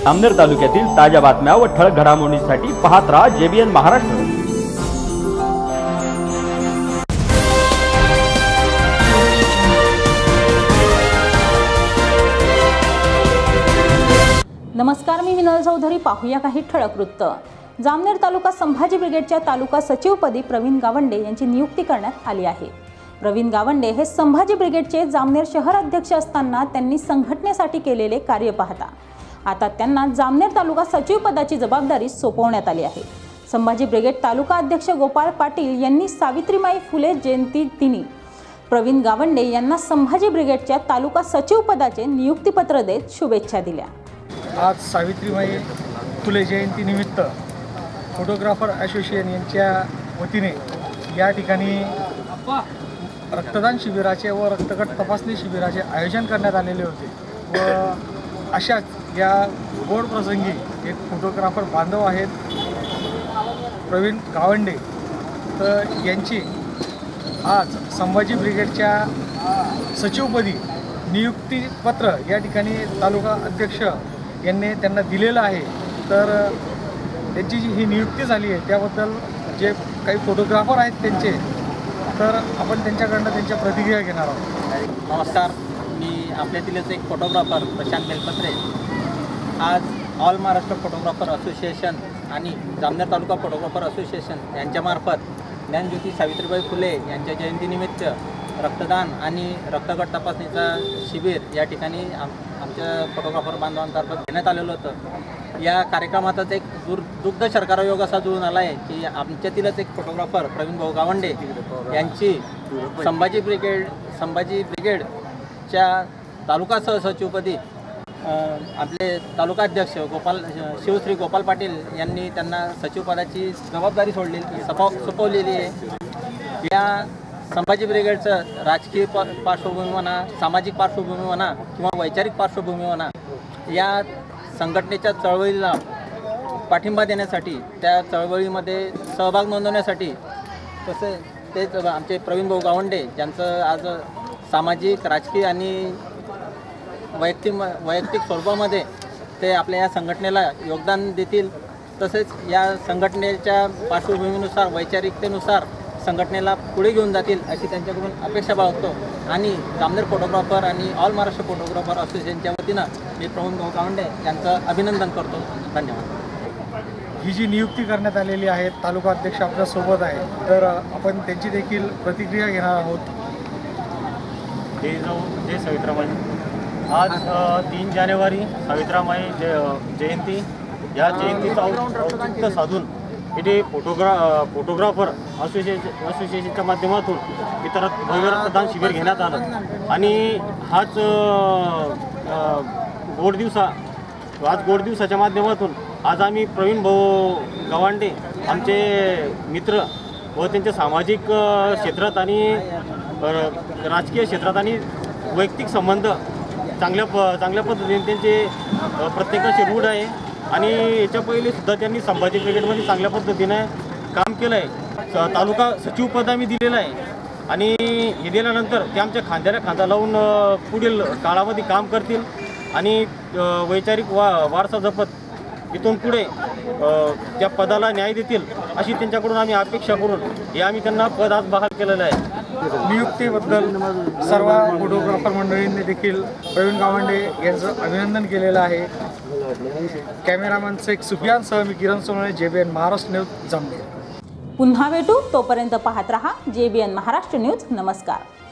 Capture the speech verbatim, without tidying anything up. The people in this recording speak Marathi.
जामनेर तालुक्यातील ताज्या बातम्या व ठळक घडामोडींसाठी पाहत राहा जेबीएन महाराष्ट्र। नमस्कार, मी विनोद चौधरी। पाहूया काही ठळक वृत्त। जामनेर तालुका संभाजी ब्रिगेडच्या तालुका सचिवपदी प्रवीण गावंडे यांची नियुक्ती करण्यात आली आहे। प्रवीण गावंडे हे संभाजी ब्रिगेडचे जामनेर शहर अध्यक्ष असताना त्यांनी संघटनेसाठी केलेले कार्य पाहता आता त्यांना जामनेर तालुका सचिव पदाची जबाबदारी सोपवण्यात आली आहे। संभाजी ब्रिगेड तालुका अध्यक्ष गोपाळ पाटील यांनी सावित्रीमाई फुले जयंती दिनी प्रवीण गावंडे यांना संभाजी ब्रिगेडच्या तालुका सचिव पदाचे नियुक्तीपत्र देत शुभेच्छा दिल्या। आज सावित्रीमाई फुले जयंती निमित्त फोटोग्राफर असोसिएशन यांच्या वतीने या ठिकाणी रक्तदान शिबिराचे व रक्तगट तपासणी शिबिराचे आयोजन करण्यात आलेले होते व अशाच या गोड प्रसंगी एक फोटोग्राफर बांधव आहेत प्रवीण गावंडे, तर यांची आज संभाजी ब्रिगेडच्या सचिवपदी नियुक्तीपत्र या ठिकाणी तालुका अध्यक्ष यांनी त्यांना दिलेलं आहे। तर त्यांची जी ही नियुक्ती झाली आहे त्याबद्दल जे काही फोटोग्राफर आहेत त्यांचे, तर आपण त्यांच्याकडनं त्यांच्या प्रतिक्रिया घेणार आहोत। नमस्कार, मी आपल्यातीलच एक फोटोग्राफर प्रशांत बेलपत्रे आज ऑल महाराष्ट्र फोटोग्राफर असोसिएशन आणि जामनेर तालुका फोटोग्राफर असोसिएशन यांच्यामार्फत ज्ञानज्योती सावित्रीबाई फुले यांच्या जयंतीनिमित्त रक्तदान आणि रक्तगट तपासणीचा शिबिर या ठिकाणी आम आमच्या फोटोग्राफर बांधवांतर्फे घेण्यात आलेलं होतं। या कार्यक्रमातच एक दूर दुग्ध शर्करा योग असा जुळून आला आहे की आमच्यातीलच एक फोटोग्राफर प्रवीण भाऊ गावंडे यांची संभाजी ब्रिगेड संभाजी ब्रिगेडच्या तालुका सहसचिवपदी आपले तालुका अध्यक्ष गोपाल शिवश्री गोपाल पाटील यांनी त्यांना सचिवपदाची जबाबदारी सोडलेली सपा सोपवलेली आहे। या संभाजी ब्रिगेडचं राजकीय प पार्श्वभूमी म्हणा, सामाजिक पार्श्वभूमी म्हणा किंवा वैचारिक पार्श्वभूमी म्हणा, या संघटनेच्या चळवळीला पाठिंबा देण्यासाठी, त्या चळवळीमध्ये सहभाग नोंदवण्यासाठी तसे तेच आमचे प्रवीण भाऊ गावंडे ज्यांचं आज सामाजिक, राजकीय आणि वैयक्तिक वैयक्तिक स्वरूपामध्ये ते आपल्या या संघटनेला योगदान देतील। तसेच या संघटनेच्या पार्श्वभूमीनुसार, वैचारिकतेनुसार संघटनेला पुढे घेऊन जातील अशी त्यांच्याकडून अपेक्षा बाळगतो आणि जामनेर फोटोग्राफर आणि ऑल महाराष्ट्र फोटोग्राफर असोसिएशनच्या वतीनं मी प्रवीण भाऊ गावंडे यांचं अभिनंदन करतो। धन्यवाद। ही जी नियुक्ती करण्यात आलेली आहे, तालुका अध्यक्ष आपल्यासोबत आहे, तर आपण त्यांची देखील प्रतिक्रिया घेणार आहोत। जय जाऊ जय सावित्रीमाई। आज तीन जानेवारी सावित्रीमाई जय जयंती, या जयंतीचं औचित्य साधून इथे फोटोग्रा फोटोग्राफर असोसिएशन असोसिएशनच्या माध्यमातून इतर भव्य रक्तदान शिबिर घेण्यात आलं आणि हाच गोड दिवसा आज गोड दिवसाच्या माध्यमातून आज आम्ही प्रवीण भाऊ गावंडे आमचे मित्र व त्यांच्या सामाजिक क्षेत्रात आणि राजकीय क्षेत्रात आणि वैयक्तिक संबंध चांगल्या प चांगल्या पद्धतीने त्यांचे प्रत्येकाचे रूढ आहे आणि याच्या पहिले सुद्धा त्यांनी संभाजी ब्रिगेडमध्ये चांगल्या पद्धतीने काम केलं आहे। तालुका सचिवपद आम्ही दिलेलं आहे आणि हे दिल्यानंतर ते आमच्या खांद्याला खांदा लावून पुढील काळामध्ये काम करतील आणि वैचारिक वा वारसा जपत इथून पुढे त्या पदाला न्याय देतील अशी त्यांच्याकडून आम्ही अपेक्षा करून हे आम्ही त्यांना पद आज बहाल केलेलं आहे। नियुक्तीबद्दल सर्व फोटोग्राफर मंडळींनी देखील प्रवीण गावंडे यांचं अभिनंदन केलेलं आहे। कॅमेरामॅन शेख सुफियानसह मी किरण सोनवणे, जेबीएन महाराष्ट्र न्यूज, जामनेर। पुन्हा भेटू, तोपर्यंत पाहत रहा जेबीएन महाराष्ट्र न्यूज। नमस्कार।